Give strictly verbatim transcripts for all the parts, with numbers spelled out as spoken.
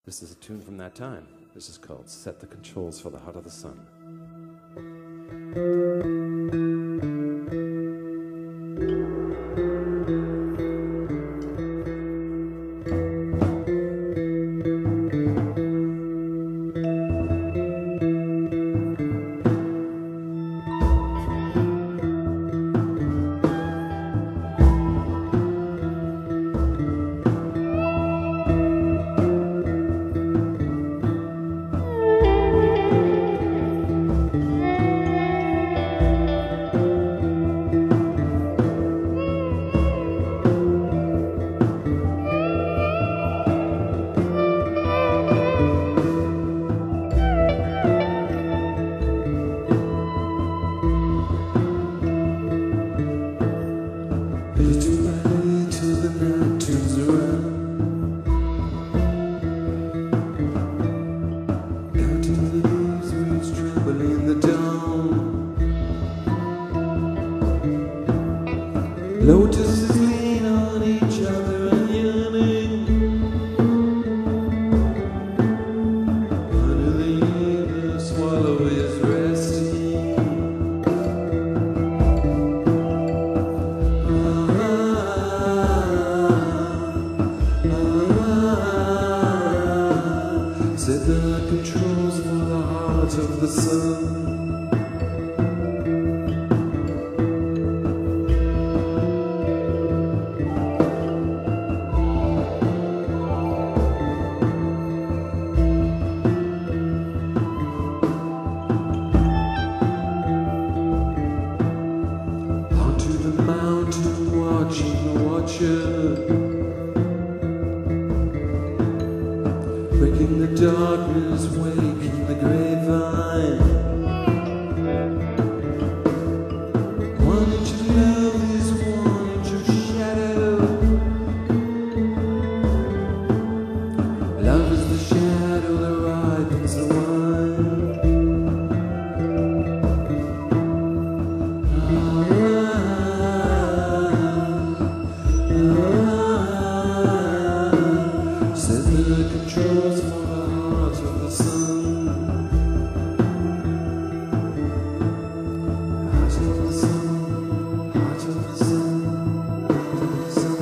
This is a tune from that time. This is called Set the Controls for the Heart of the Sun. Lotuses lean on each other and yearning. Under the year the swallow is resting. Ah, ah, ah, set the controls for the heart of the sun. Breaking the darkness, waking the grapevine. One inch of love is one inch of shadow. Love is the shadow that ripens the wine. Ah, ah, ah, set the controls for the heart of the sun. Heart of the sun, heart of the sun, heart of the sun.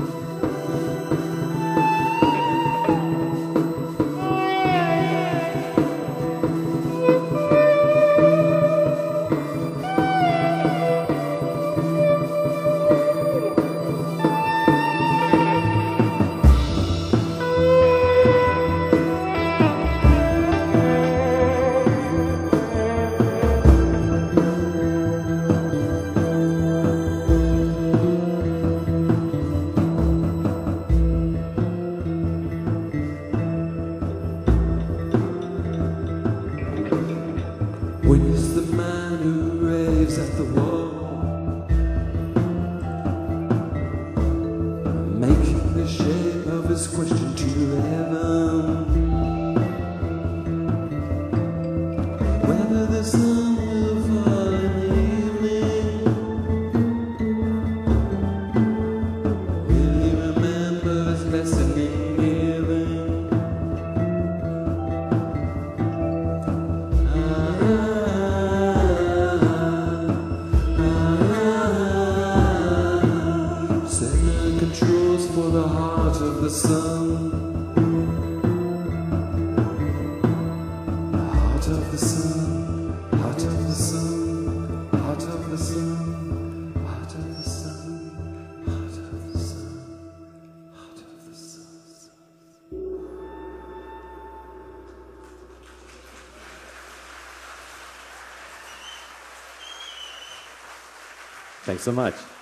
When is the man who raves at the wall, making the shape of his question to heaven? Whether the sun will fall in the evening, will he remember his lesson in giving? Controls for the heart of the sun. Heart of the sun, heart of the sun, heart of the sun, heart of the sun, heart of the sun, heart of the sun. Thanks so much.